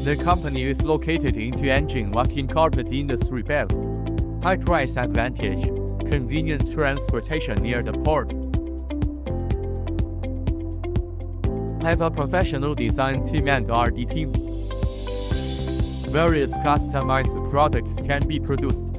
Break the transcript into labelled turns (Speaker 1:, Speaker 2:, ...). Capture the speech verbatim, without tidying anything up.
Speaker 1: The company is located in Tianjin Carpet Industry Belt. High price advantage, convenient transportation near the port. Have a professional design team and R and D team. Various customized products can be produced.